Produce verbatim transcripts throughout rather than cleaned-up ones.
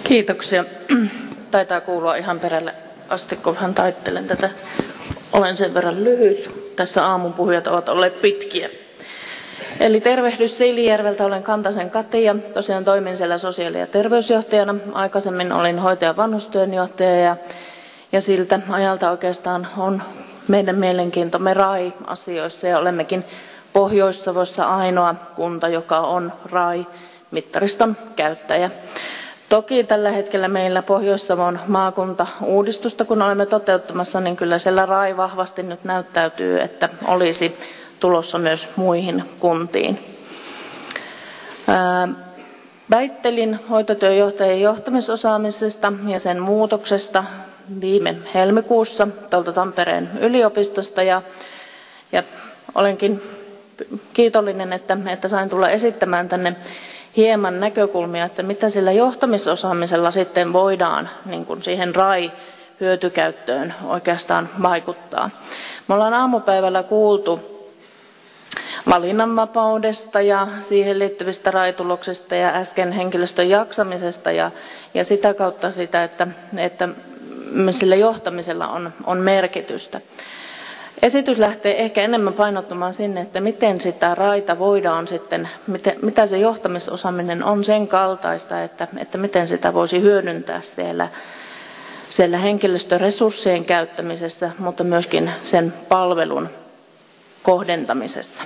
Kiitoksia. Taitaa kuulua ihan perälle asti, kun hän taittelen tätä. Olen sen verran lyhyt. Tässä aamun puhujat ovat olleet pitkiä. Eli tervehdys Siilijärveltä, olen Kantasen Kati ja tosiaan toimin siellä sosiaali- ja terveysjohtajana. Aikaisemmin olin hoito- ja vanhustyönjohtaja ja, ja siltä ajalta oikeastaan on meidän mielenkiintomme R A I-asioissa ja olemmekin Pohjois-Savossa ainoa kunta, joka on R A I-mittariston käyttäjä. Toki tällä hetkellä meillä Pohjois-Savon maakuntauudistusta, kun olemme toteuttamassa, niin kyllä siellä R A I vahvasti nyt näyttäytyy, että olisi tulossa myös muihin kuntiin. Ää, väittelin hoitotyöjohtajien johtamisosaamisesta ja sen muutoksesta viime helmikuussa tuolta Tampereen yliopistosta ja, ja olenkin kiitollinen, että, että sain tulla esittämään tänne hieman näkökulmia, että mitä sillä johtamisosaamisella sitten voidaan niin kuin siihen R A I-hyötykäyttöön oikeastaan vaikuttaa. Me ollaan aamupäivällä kuultu valinnanvapaudesta ja siihen liittyvistä R A I-tuloksista ja äsken henkilöstön jaksamisesta ja, ja sitä kautta sitä, että, että sillä johtamisella on, on merkitystä. Esitys lähtee ehkä enemmän painottumaan sinne, että miten sitä raita voidaan sitten, miten, mitä se johtamisosaaminen on sen kaltaista, että, että miten sitä voisi hyödyntää siellä, siellä henkilöstöresurssien käyttämisessä, mutta myöskin sen palvelun kohdentamisessa.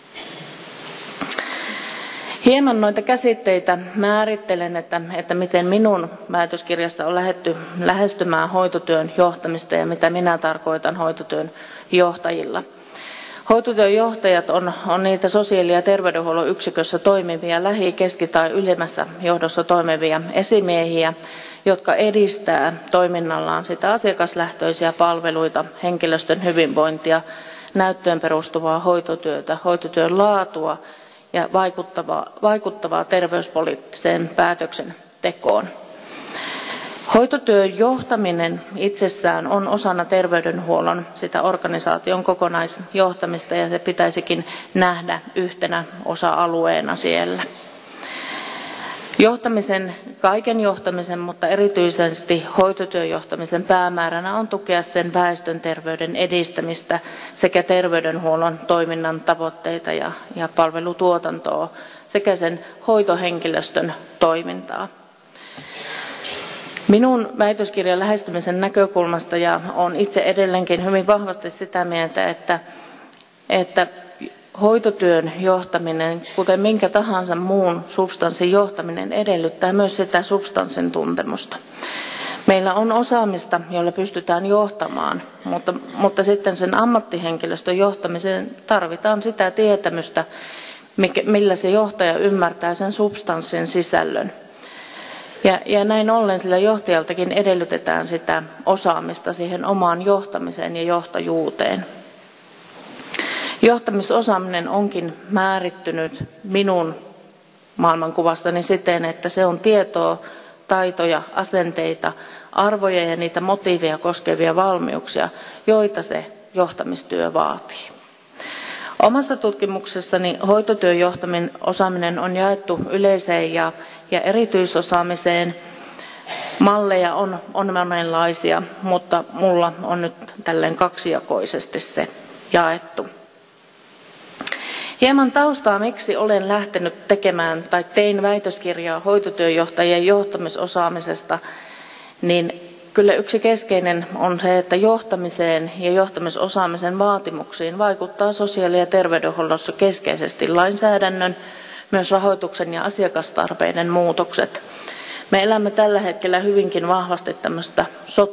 Hieman noita käsitteitä määrittelen, että, että miten minun väitöskirjasta on lähdetty lähestymään hoitotyön johtamista ja mitä minä tarkoitan hoitotyön johtajilla. Hoitotyön johtajat on, on niitä sosiaali- ja terveydenhuollon yksikössä toimivia, lähi-, keski- tai ylimmässä johdossa toimivia esimiehiä, jotka edistää toiminnallaan sitä asiakaslähtöisiä palveluita, henkilöstön hyvinvointia, näyttöön perustuvaa hoitotyötä, hoitotyön laatua ja vaikuttavaa, vaikuttavaa terveyspoliittiseen päätöksentekoon. Hoitotyön johtaminen itsessään on osana terveydenhuollon sitä organisaation kokonaisjohtamista ja se pitäisikin nähdä yhtenä osa-alueena siellä. Johtamisen, kaiken johtamisen, mutta erityisesti hoitotyön johtamisen päämääränä on tukea sen väestön terveyden edistämistä sekä terveydenhuollon toiminnan tavoitteita ja, ja palvelutuotantoa sekä sen hoitohenkilöstön toimintaa. Minun väitöskirjan lähestymisen näkökulmasta ja olen itse edelleenkin hyvin vahvasti sitä mieltä, että, että hoitotyön johtaminen, kuten minkä tahansa muun substanssin johtaminen, edellyttää myös sitä substanssin tuntemusta. Meillä on osaamista, jolla pystytään johtamaan, mutta, mutta sitten sen ammattihenkilöstön johtamiseen tarvitaan sitä tietämystä, millä se johtaja ymmärtää sen substanssin sisällön. Ja, ja näin ollen sillä johtajaltakin edellytetään sitä osaamista siihen omaan johtamiseen ja johtajuuteen. Johtamisosaaminen onkin määrittynyt minun maailmankuvastani siten, että se on tietoa, taitoja, asenteita, arvoja ja niitä motiiveja koskevia valmiuksia, joita se johtamistyö vaatii. Omasta tutkimuksestani hoitotyön johtaminen osaaminen on jaettu yleiseen ja, ja erityisosaamiseen. Malleja on, on monenlaisia, mutta mulla on nyt tälleen kaksijakoisesti se jaettu. Hieman taustaa, miksi olen lähtenyt tekemään tai tein väitöskirjaa hoitotyöjohtajien johtamisosaamisesta, niin kyllä yksi keskeinen on se, että johtamiseen ja johtamisosaamisen vaatimuksiin vaikuttaa sosiaali- ja terveydenhuollossa keskeisesti lainsäädännön, myös rahoituksen ja asiakastarpeiden muutokset. Me elämme tällä hetkellä hyvinkin vahvasti tämmöistä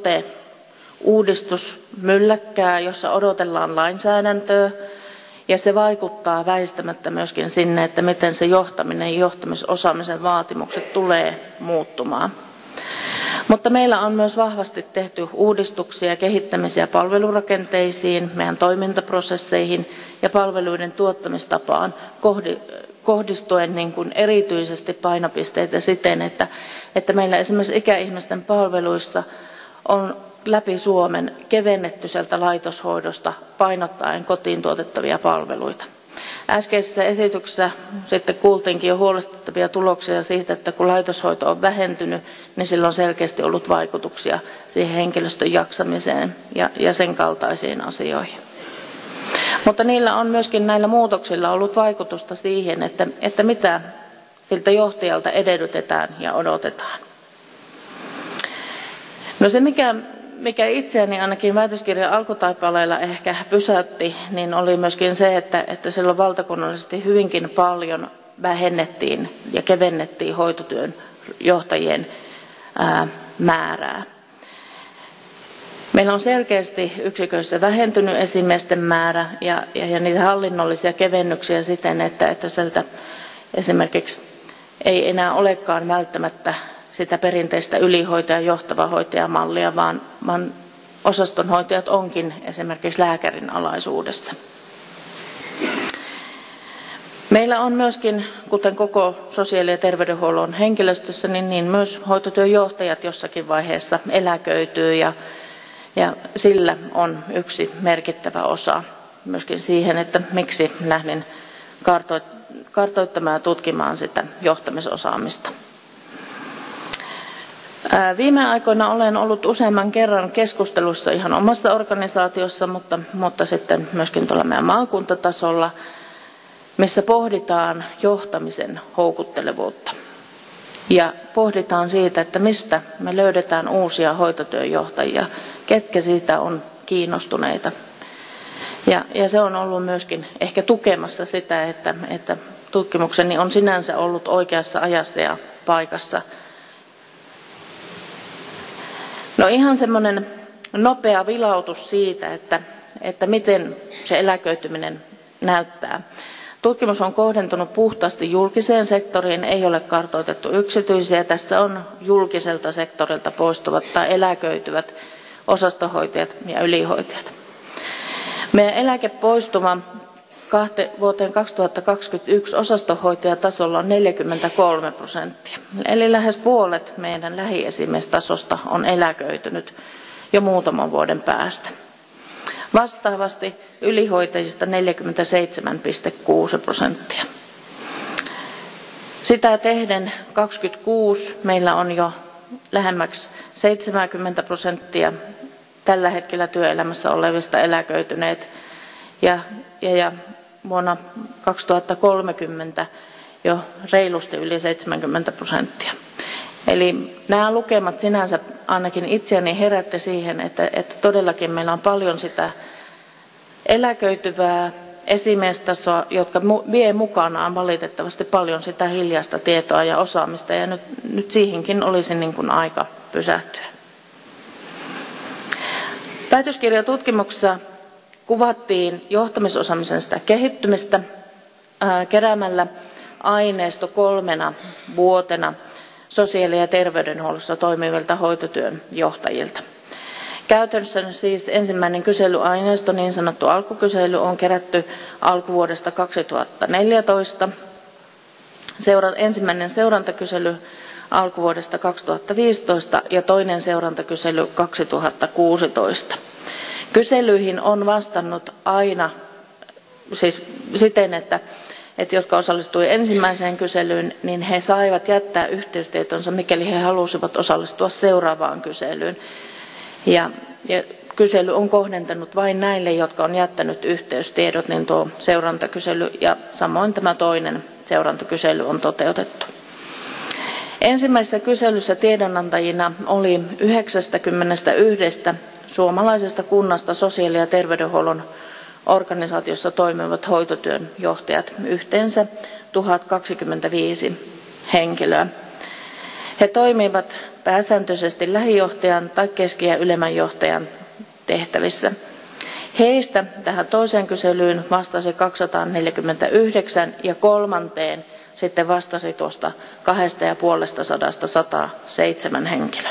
sote-uudistusmylläkkää, jossa odotellaan lainsäädäntöä, ja se vaikuttaa väistämättä myöskin sinne, että miten se johtaminen ja johtamisosaamisen vaatimukset tulee muuttumaan. Mutta meillä on myös vahvasti tehty uudistuksia ja kehittämisiä palvelurakenteisiin, meidän toimintaprosesseihin ja palveluiden tuottamistapaan kohdistuen niin kuin erityisesti painopisteitä siten, että, että meillä esimerkiksi ikäihmisten palveluissa on läpi Suomen kevennetty sieltä laitoshoidosta painottaen kotiin tuotettavia palveluita. Äskeisessä esityksessä sitten kuultiinkin jo huolestuttavia tuloksia siitä, että kun laitoshoito on vähentynyt, niin sillä on selkeästi ollut vaikutuksia siihen henkilöstön jaksamiseen ja, ja sen kaltaisiin asioihin. Mutta niillä on myöskin näillä muutoksilla ollut vaikutusta siihen, että, että mitä siltä johtajalta edellytetään ja odotetaan. No se, mikä, mikä itseäni ainakin väitöskirjan alkutaipaleilla ehkä pysäytti, niin oli myöskin se, että, että silloin valtakunnallisesti hyvinkin paljon vähennettiin ja kevennettiin hoitotyön johtajien ää, määrää. Meillä on selkeästi yksiköissä vähentynyt esimiesten määrä ja, ja, ja niitä hallinnollisia kevennyksiä siten, että, että sieltä esimerkiksi ei enää olekaan välttämättä sitä perinteistä ylihoitaja- johtava hoitajamallia, vaan, vaan osastonhoitajat onkin esimerkiksi lääkärin alaisuudessa. Meillä on myöskin, kuten koko sosiaali- ja terveydenhuollon henkilöstössä, niin, niin myös hoitotyön johtajat jossakin vaiheessa eläköityy ja, ja sillä on yksi merkittävä osa myöskin siihen, että miksi lähdin kartoittamaan ja tutkimaan sitä johtamisosaamista. Viime aikoina olen ollut useamman kerran keskustelussa ihan omassa organisaatiossa, mutta, mutta sitten myöskin tuolla meidän maakuntatasolla, missä pohditaan johtamisen houkuttelevuutta. Ja pohditaan siitä, että mistä me löydetään uusia hoitotyöjohtajia, ketkä siitä on kiinnostuneita. Ja, ja se on ollut myöskin ehkä tukemassa sitä, että, että tutkimukseni on sinänsä ollut oikeassa ajassa ja paikassa. No ihan semmoinen nopea vilautus siitä, että, että miten se eläköityminen näyttää. Tutkimus on kohdentunut puhtaasti julkiseen sektoriin, ei ole kartoitettu yksityisiä. Tässä on julkiselta sektorilta poistuvat tai eläköityvät osastohoitajat ja ylihoitajat. Meidän eläkepoistuma vuoteen kaksituhattakaksikymmentäyksi osastohoitajatasolla on neljäkymmentäkolme prosenttia. Eli lähes puolet meidän lähiesimiestasosta on eläköitynyt jo muutaman vuoden päästä. Vastaavasti ylihoitajista neljäkymmentäseitsemän pilkku kuusi prosenttia. Sitä tehden kaksikymmentäkuusi meillä on jo lähemmäksi seitsemänkymmentä prosenttia tällä hetkellä työelämässä olevista eläköityneet ja, ja, ja vuonna kaksituhattakolmekymmentä jo reilusti yli seitsemänkymmentä prosenttia. Eli nämä lukemat sinänsä ainakin itseäni herätti siihen, että, että todellakin meillä on paljon sitä eläköityvää esimiestasoa, jotka vie mukanaan valitettavasti paljon sitä hiljaista tietoa ja osaamista, ja nyt, nyt siihenkin olisi niin kuin aika pysähtyä. Väitöskirjatutkimuksessa kuvattiin johtamisosaamisen sitä kehittymistä ää, keräämällä aineisto kolmena vuotena sosiaali- ja terveydenhuollossa toimivilta hoitotyön johtajilta. Käytännössä siis ensimmäinen kyselyaineisto, niin sanottu alkukysely, on kerätty alkuvuodesta kaksituhattaneljätoista. Seura- ensimmäinen seurantakysely alkuvuodesta kaksituhattaviisitoista ja toinen seurantakysely kaksituhattakuusitoista. Kyselyihin on vastannut aina siis siten, että, että jotka osallistuivat ensimmäiseen kyselyyn, niin he saivat jättää yhteystietonsa, mikäli he halusivat osallistua seuraavaan kyselyyn. Ja, ja kysely on kohdentanut vain näille, jotka on jättänyt yhteystiedot, niin tuo seurantakysely ja samoin tämä toinen seurantakysely on toteutettu. Ensimmäisessä kyselyssä tiedonantajina oli yhdeksänkymmentäyksi suomalaisesta kunnasta sosiaali- ja terveydenhuollon organisaatiossa toimivat hoitotyön johtajat, yhteensä tuhat kaksikymmentäviisi henkilöä. He toimivat pääsääntöisesti lähijohtajan tai keski- ja ylemmän johtajan tehtävissä. Heistä tähän toiseen kyselyyn vastasi kaksisataaneljäkymmentäyhdeksän ja kolmanteen sitten vastasi tuosta kahdesta ja puolesta sadasta sata seitsemän henkilöä.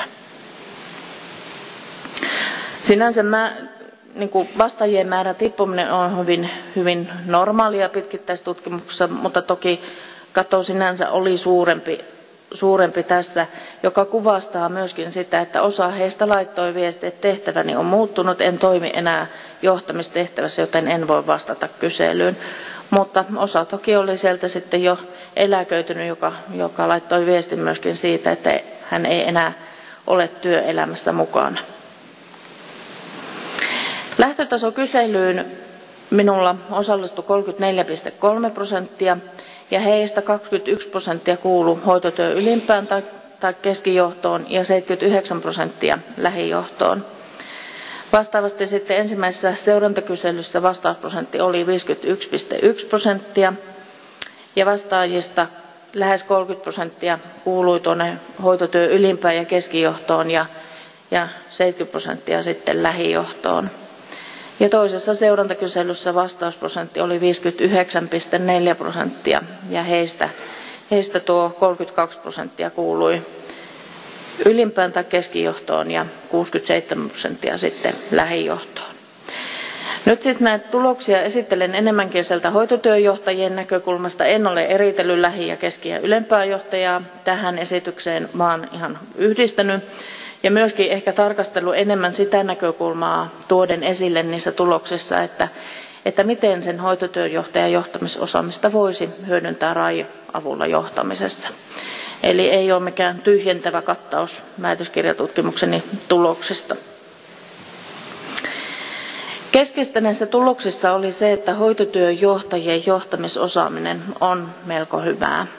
Sinänsä mä, niin kuin vastaajien määrän tippuminen on hyvin, hyvin normaalia pitkittäistutkimuksessa, mutta toki kato sinänsä oli suurempi, suurempi tästä, joka kuvastaa myöskin sitä, että osa heistä laittoi viestiä, että tehtäväni on muuttunut, en toimi enää johtamistehtävässä, joten en voi vastata kyselyyn. Mutta osa toki oli sieltä sitten jo eläköitynyt, joka, joka laittoi viestin myöskin siitä, että hän ei enää ole työelämässä mukana. Lähtötasokyselyyn minulla osallistui kolmekymmentäneljä pilkku kolme prosenttia ja heistä kaksikymmentäyksi prosenttia kuului hoitotyön ylimpään tai, tai keskijohtoon ja seitsemänkymmentäyhdeksän prosenttia lähijohtoon. Vastaavasti sitten ensimmäisessä seurantakyselyssä vastausprosentti oli viisikymmentäyksi pilkku yksi prosenttia ja vastaajista lähes kolmekymmentä prosenttia kuului tuonne hoitotyön ylimpään ja keskijohtoon ja, ja seitsemänkymmentä prosenttia sitten lähijohtoon. Ja toisessa seurantakyselyssä vastausprosentti oli viisikymmentäyhdeksän pilkku neljä prosenttia ja heistä, heistä tuo kolmekymmentäkaksi prosenttia kuului ylimpään tai keskijohtoon ja kuusikymmentäseitsemän prosenttia sitten lähijohtoon. Nyt sitten näitä tuloksia esittelen enemmänkin sieltä hoitotyöjohtajien näkökulmasta. En ole eritellyt lähi- ja keski- ja ylempää johtajaa tähän esitykseen, vaan ihan yhdistänyt. Ja myöskin ehkä tarkastellut enemmän sitä näkökulmaa tuoden esille niissä tuloksissa, että, että miten sen hoitotyöjohtajan johtamisosaamista voisi hyödyntää R A I-avulla johtamisessa. Eli ei ole mikään tyhjentävä kattaus väitöskirjatutkimukseni tuloksista. Keskeistä näissä tuloksissa oli se, että hoitotyöjohtajien johtamisosaaminen on melko hyvää.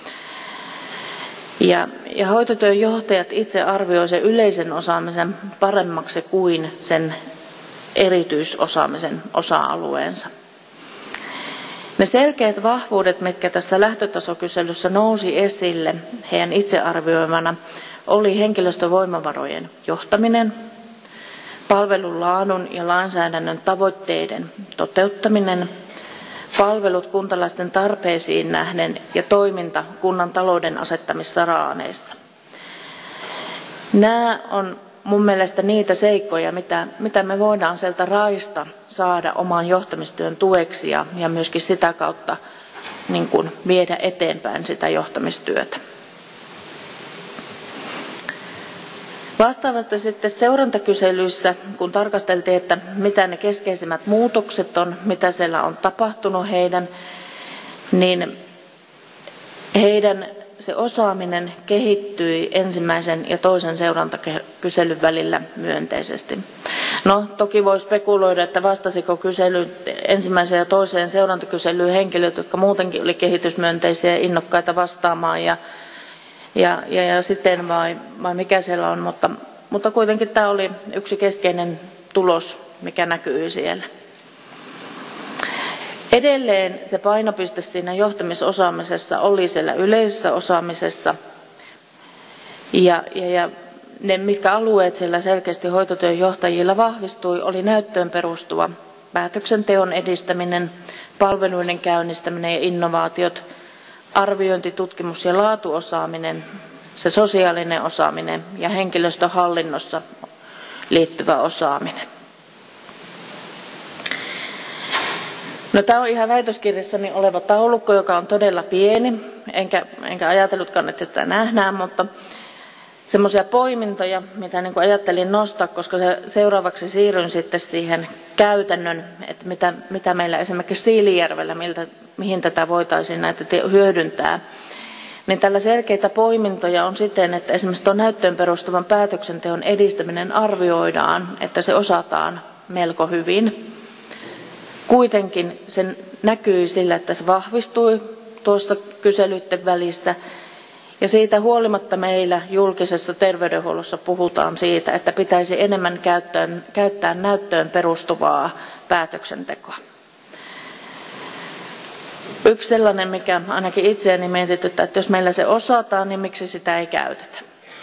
Ja, ja hoitotyöjohtajat itse arvioivat sen yleisen osaamisen paremmaksi kuin sen erityisosaamisen osa-alueensa. Ne selkeät vahvuudet, mitkä tässä lähtötasokyselyssä nousi esille heidän itse arvioimana, oli henkilöstövoimavarojen johtaminen, palvelun laadun ja lainsäädännön tavoitteiden toteuttaminen, palvelut kuntalaisten tarpeisiin nähden ja toiminta kunnan talouden asettamissa raameissa. Nämä on mun mielestä niitä seikkoja, mitä, mitä me voidaan sieltä raista saada oman johtamistyön tueksi ja, ja myöskin sitä kautta niin kuin viedä eteenpäin sitä johtamistyötä. Vastaavasti sitten seurantakyselyissä, kun tarkasteltiin, että mitä ne keskeisimmät muutokset on, mitä siellä on tapahtunut heidän, niin heidän se osaaminen kehittyi ensimmäisen ja toisen seurantakyselyn välillä myönteisesti. No, toki voi spekuloida, että vastasiko kysely ensimmäiseen ja toiseen seurantakyselyyn henkilöt, jotka muutenkin oli kehitysmyönteisiä ja innokkaita vastaamaan ja Ja, ja, ja sitten vai, vai mikä siellä on, mutta, mutta kuitenkin tämä oli yksi keskeinen tulos, mikä näkyy siellä. Edelleen se painopiste siinä johtamisosaamisessa oli siellä yleisessä osaamisessa ja, ja, ja ne, mitkä alueet siellä selkeästi hoitotyön johtajilla vahvistui, oli näyttöön perustuva päätöksenteon edistäminen, palveluiden käynnistäminen ja innovaatiot, arviointi, tutkimus ja laatuosaaminen, se sosiaalinen osaaminen ja henkilöstöhallinnossa liittyvä osaaminen. No, tämä on ihan väitöskirjassani oleva taulukko, joka on todella pieni, enkä, enkä ajatellutkaan, että sitä nähdään, mutta semmoisia poimintoja, mitä niin kuin ajattelin nostaa, koska se, seuraavaksi siirryn sitten siihen käytännön, että mitä, mitä meillä esimerkiksi Siilijärvellä, miltä, mihin tätä voitaisiin näitä hyödyntää. Niin tällä selkeitä poimintoja on siten, että esimerkiksi tuon näyttöön perustuvan päätöksenteon edistäminen arvioidaan, että se osataan melko hyvin. Kuitenkin se näkyy sillä, että se vahvistui tuossa kyselyiden välissä. Ja siitä huolimatta meillä julkisessa terveydenhuollossa puhutaan siitä, että pitäisi enemmän käyttää, käyttää näyttöön perustuvaa päätöksentekoa. Yksi sellainen, mikä ainakin itseäni mietityttää, että jos meillä se osataan, niin miksi sitä ei käytetä.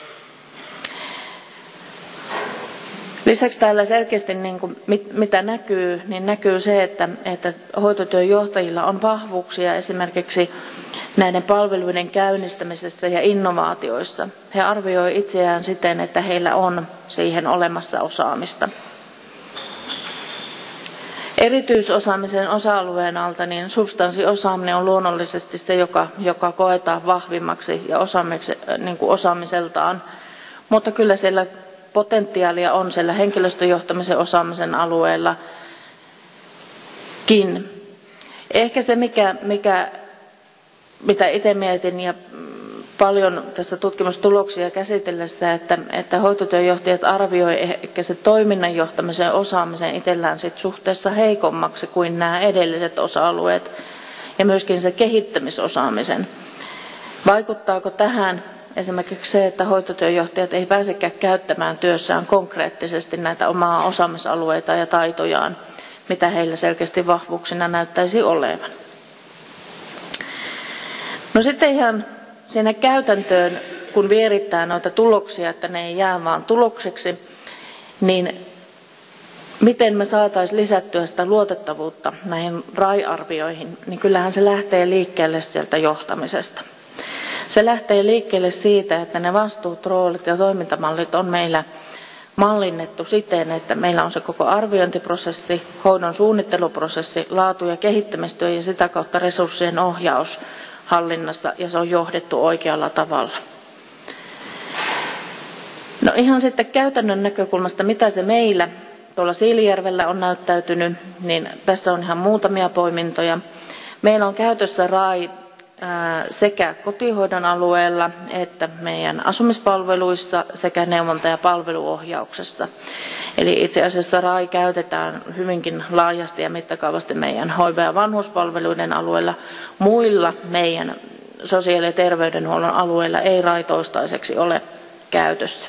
Lisäksi täällä selkeästi, niin kuin, mit, mitä näkyy, niin näkyy se, että, että hoitotyön johtajilla on vahvuuksia esimerkiksi näiden palveluiden käynnistämisessä ja innovaatioissa. He arvioivat itseään siten, että heillä on siihen olemassa osaamista. Erityisosaamisen osa-alueen alta niin substanssiosaaminen on luonnollisesti se, joka, joka koetaan vahvimmaksi ja niin kuin osaamiseltaan. Mutta kyllä siellä potentiaalia on siellä henkilöstöjohtamisen osaamisen alueellakin. Ehkä se, mikä, mikä, mitä itse mietin ja paljon tässä tutkimustuloksia käsitellessä, että, että hoitotyöjohtajat arvioi ehkä se toiminnan johtamisen osaamisen itsellään sit suhteessa heikommaksi kuin nämä edelliset osa-alueet ja myöskin se kehittämisosaamisen. Vaikuttaako tähän esimerkiksi se, että hoitotyöjohtajat ei pääsekään käyttämään työssään konkreettisesti näitä omaa osaamisalueita ja taitojaan, mitä heillä selkeästi vahvuuksina näyttäisi olevan? No sitten ihan siinä käytäntöön, kun vierittää noita tuloksia, että ne ei jää vaan tulokseksi, niin miten me saataisiin lisättyä sitä luotettavuutta näihin R A I-arvioihin, niin kyllähän se lähtee liikkeelle sieltä johtamisesta. Se lähtee liikkeelle siitä, että ne vastuut, roolit ja toimintamallit on meillä mallinnettu siten, että meillä on se koko arviointiprosessi, hoidon suunnitteluprosessi, laatu- ja kehittämistyö ja sitä kautta resurssien ohjaus hallinnassa, ja se on johdettu oikealla tavalla. No ihan sitten käytännön näkökulmasta, mitä se meillä tuolla Siilijärvellä on näyttäytynyt, niin tässä on ihan muutamia poimintoja. Meillä on käytössä R A I sekä kotihoidon alueella että meidän asumispalveluissa sekä neuvonta- ja palveluohjauksessa. Eli itse asiassa R A I käytetään hyvinkin laajasti ja mittakaavasti meidän hoiva- ja vanhuspalveluiden alueella. Muilla meidän sosiaali- ja terveydenhuollon alueilla ei R A I toistaiseksi ole käytössä.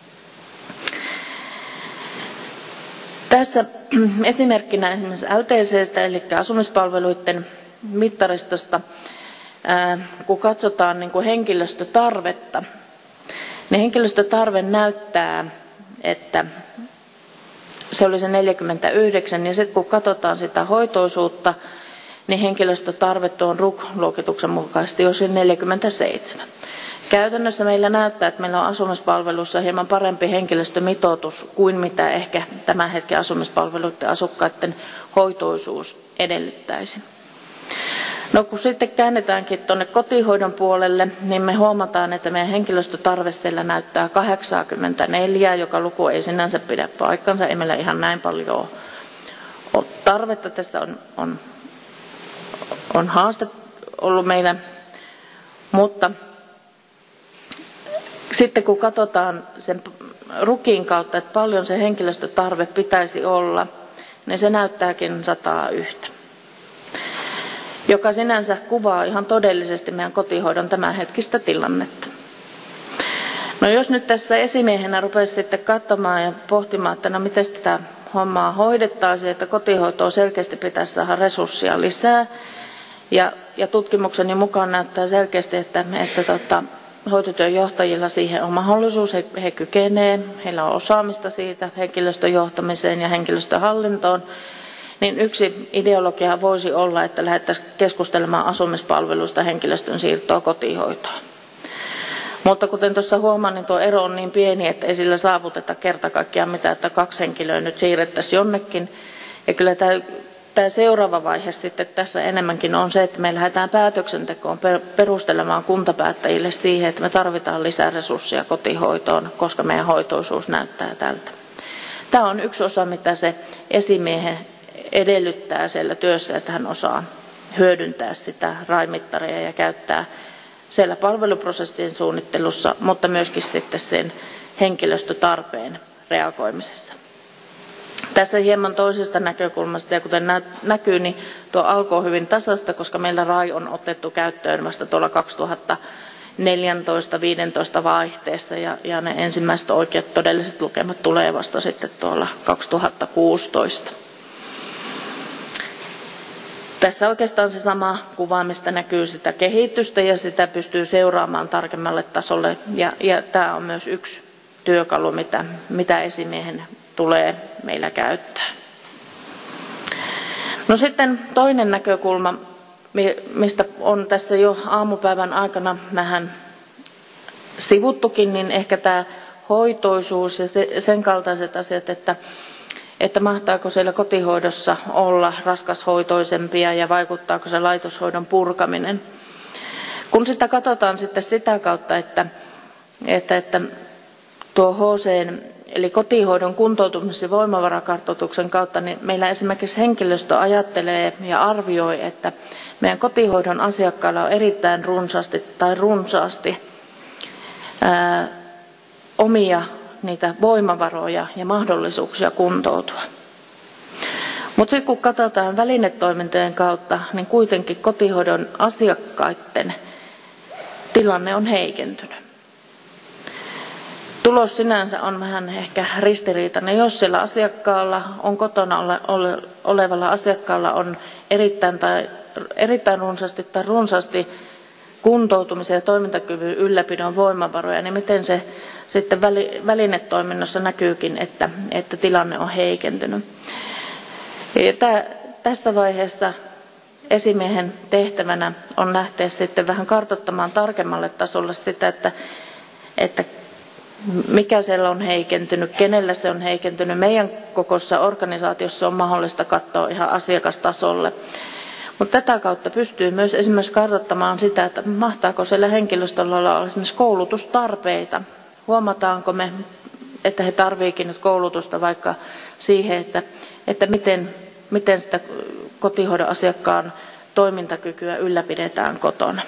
Tässä esimerkkinä esimerkiksi L T C:stä, eli asumispalveluiden mittaristosta, kun katsotaan niin kuin henkilöstötarvetta, niin henkilöstötarve näyttää, että se oli se neljäkymmentäyhdeksän, ja sitten kun katsotaan sitä hoitoisuutta, niin henkilöstötarve tuon R U K-luokituksen mukaisesti on neljäkymmentäseitsemän. Käytännössä meillä näyttää, että meillä on asumispalvelussa hieman parempi henkilöstömitoitus kuin mitä ehkä tämän hetken asumispalveluiden asukkaiden hoitoisuus edellyttäisi. No kun sitten käännetäänkin tuonne kotihoidon puolelle, niin me huomataan, että meidän henkilöstötarve siellä näyttää kahdeksankymmentäneljä, joka luku ei sinänsä pidä paikkansa. Ei meillä ihan näin paljon ole tarvetta. Tässä on, on, on haaste ollut meillä, mutta sitten kun katsotaan sen rukin kautta, että paljon se henkilöstötarve pitäisi olla, niin se näyttääkin sata yksi. Joka sinänsä kuvaa ihan todellisesti meidän kotihoidon tämänhetkistä tilannetta. No jos nyt tässä esimiehenä rupesi sitten katsomaan ja pohtimaan, että no miten tätä hommaa hoidettaisiin, että kotihoitoon selkeästi pitäisi saada resursseja lisää. Ja, ja tutkimukseni mukaan näyttää selkeästi, että, että tota, hoitotyön johtajilla siihen on mahdollisuus, he, he kykenevät, heillä on osaamista siitä henkilöstön johtamiseen ja henkilöstöhallintoon. Niin yksi ideologia voisi olla, että lähdettäisiin keskustelemaan asumispalveluista henkilöstön siirtoa kotihoitoon. Mutta kuten tuossa huomaan, niin tuo ero on niin pieni, että ei sillä saavuteta kerta kaikkiaan mitään, että kaksi henkilöä nyt siirrettäisiin jonnekin. Ja kyllä tämä, tämä seuraava vaihe sitten tässä enemmänkin on se, että me lähdetään päätöksentekoon perustelemaan kuntapäättäjille siihen, että me tarvitaan lisää resursseja kotihoitoon, koska meidän hoitoisuus näyttää tältä. Tämä on yksi osa, mitä se esimiehen edellyttää siellä työssä, että hän osaa hyödyntää sitä R A I-mittaria ja käyttää siellä palveluprosessien suunnittelussa, mutta myöskin sitten sen henkilöstötarpeen reagoimisessa. Tässä hieman toisesta näkökulmasta, ja kuten näkyy, niin tuo alku on hyvin tasasta, koska meillä R A I on otettu käyttöön vasta tuolla kaksituhattaneljätoista viisitoista vaihteessa, ja, ja ne ensimmäiset oikeat todelliset lukemat tulee vasta sitten tuolla kaksituhattakuusitoista. Tässä oikeastaan se sama kuva, mistä näkyy sitä kehitystä ja sitä pystyy seuraamaan tarkemmalle tasolle. Ja, ja tämä on myös yksi työkalu, mitä, mitä esimiehen tulee meillä käyttää. No sitten toinen näkökulma, mistä on tässä jo aamupäivän aikana vähän sivuttukin, niin ehkä tämä hoitoisuus ja sen kaltaiset asiat, että että mahtaako siellä kotihoidossa olla raskashoitoisempia ja vaikuttaako se laitoshoidon purkaminen. Kun sitä katsotaan sitten sitä kautta, että, että, että tuo H C:n eli kotihoidon kuntoutumisen ja voimavarakartoituksen kautta, niin meillä esimerkiksi henkilöstö ajattelee ja arvioi, että meidän kotihoidon asiakkailla on erittäin runsaasti tai runsaasti ää, omia niitä voimavaroja ja mahdollisuuksia kuntoutua. Mutta sitten kun katsotaan välinetoimintojen kautta, niin kuitenkin kotihoidon asiakkaiden tilanne on heikentynyt. Tulos sinänsä on vähän ehkä ristiriitainen. Jos siellä asiakkaalla on kotona ole, ole, olevalla asiakkaalla on erittäin, tai, erittäin runsaasti tai runsaasti kuntoutumisen ja toimintakyvyn ylläpidon voimavaroja, niin miten se sitten väli, välinetoiminnassa näkyykin, että, että tilanne on heikentynyt. Ja tää, tässä vaiheessa esimiehen tehtävänä on lähteä sitten vähän kartoittamaan tarkemmalle tasolle sitä, että, että mikä siellä on heikentynyt, kenellä se on heikentynyt. Meidän kokoisessa organisaatiossa on mahdollista katsoa ihan asiakastasolle. Mutta tätä kautta pystyy myös esimerkiksi kartoittamaan sitä, että mahtaako siellä henkilöstöllä olla esimerkiksi koulutustarpeita. Huomataanko me, että he tarvitsevatkin nyt koulutusta vaikka siihen, että, että miten, miten sitä kotihoidon asiakkaan toimintakykyä ylläpidetään kotona.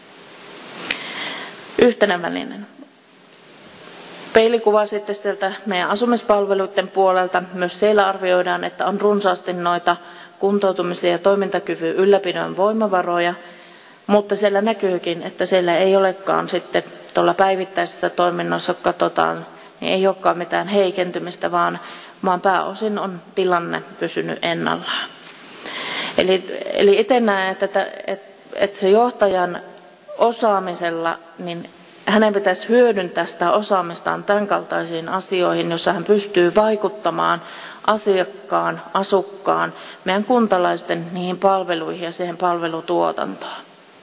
Yhtenä välineenä. Peilikuva sitten sieltä meidän asumispalveluiden puolelta. Myös siellä arvioidaan, että on runsaasti noita kuntoutumisen ja toimintakyvyn ylläpidon voimavaroja, mutta siellä näkyykin, että siellä ei olekaan sitten tuolla päivittäisessä toiminnassa, kun katsotaan, niin ei olekaan mitään heikentymistä, vaan, vaan pääosin on tilanne pysynyt ennallaan. Eli, eli itse näen, että, että, että se johtajan osaamisella, niin hänen pitäisi hyödyntää sitä osaamistaan tämän kaltaisiin asioihin, jossa hän pystyy vaikuttamaan asiakkaan, asukkaan, meidän kuntalaisten niihin palveluihin ja siihen palvelutuotantoon.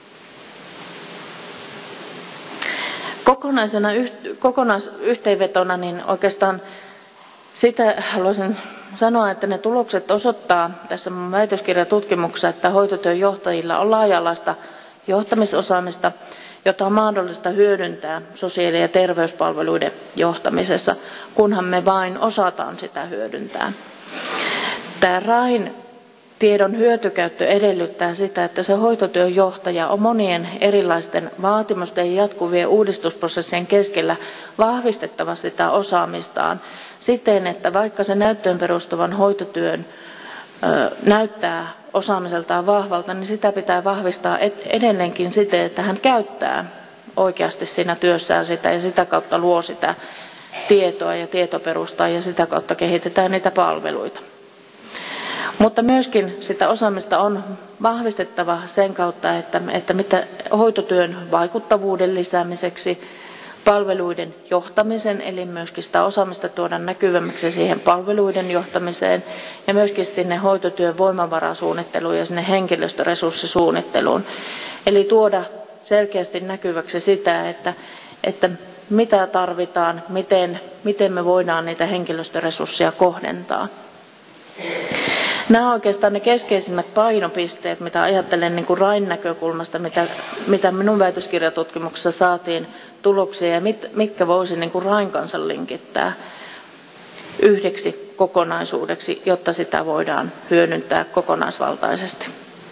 Kokonaisena kokonaisyhteenvetona niin oikeastaan sitä haluaisin sanoa, että ne tulokset osoittaa tässä mun väitöskirjatutkimuksessa, että hoitotyön johtajilla on laaja-alaista johtamisosaamista, jota on mahdollista hyödyntää sosiaali- ja terveyspalveluiden johtamisessa, kunhan me vain osataan sitä hyödyntää. Tämä R A I:n tiedon hyötykäyttö edellyttää sitä, että se hoitotyön johtaja on monien erilaisten vaatimusten ja jatkuvien uudistusprosessien keskellä vahvistettava sitä osaamistaan siten, että vaikka se näyttöön perustuvan hoitotyön ö, näyttää osaamiseltaan vahvalta, niin sitä pitää vahvistaa edelleenkin siten, että hän käyttää oikeasti siinä työssään sitä ja sitä kautta luo sitä tietoa ja tietoperustaa ja sitä kautta kehitetään niitä palveluita. Mutta myöskin sitä osaamista on vahvistettava sen kautta, että, että mitä hoitotyön vaikuttavuuden lisäämiseksi, palveluiden johtamisen, eli myöskin sitä osaamista tuoda näkyvämmäksi siihen palveluiden johtamiseen ja myöskin sinne hoitotyön voimavarasuunnitteluun ja sinne henkilöstöresurssisuunnitteluun. Eli tuoda selkeästi näkyväksi sitä, että, että mitä tarvitaan, miten, miten me voidaan niitä henkilöstöresursseja kohdentaa. Nämä ovat oikeastaan ne keskeisimmät painopisteet, mitä ajattelen niin kuin R A I:n näkökulmasta, mitä, mitä minun väitöskirjatutkimuksessa saatiin tuloksia ja mit, mitkä voisin niin kuin R A I:n kanssa linkittää yhdeksi kokonaisuudeksi, jotta sitä voidaan hyödyntää kokonaisvaltaisesti.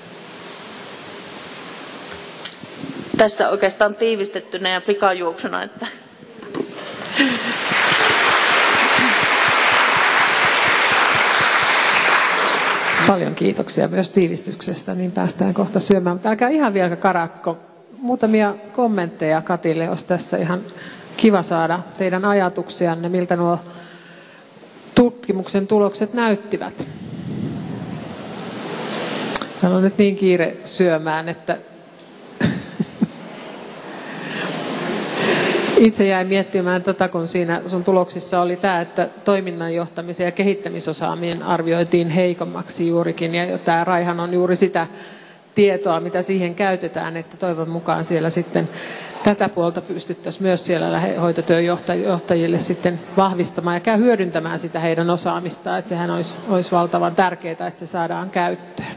Tästä oikeastaan tiivistettynä ja pikajuoksuna, että paljon kiitoksia myös tiivistyksestä, niin päästään kohta syömään. Mutta älkää ihan vielä karakko. Muutamia kommentteja Katille, olisi tässä ihan kiva saada teidän ajatuksianne, miltä nuo tutkimuksen tulokset näyttivät. Täällä on nyt niin kiire syömään, että itse jäin miettimään tätä, kun siinä sun tuloksissa oli tämä, että toiminnan johtamisen ja kehittämisosaaminen arvioitiin heikommaksi juurikin. Ja tämä R A Ihan on juuri sitä tietoa, mitä siihen käytetään, että toivon mukaan siellä sitten tätä puolta pystyttäisiin myös siellä hoitotyön johtajille sitten vahvistamaan ja hyödyntämään sitä heidän osaamistaan. Että sehän olisi, olisi valtavan tärkeää, että se saadaan käyttöön.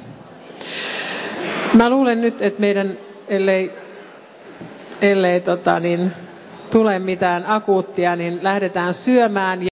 Mä luulen nyt, että meidän, ellei, ellei tota niin, tule mitään akuuttia, niin lähdetään syömään.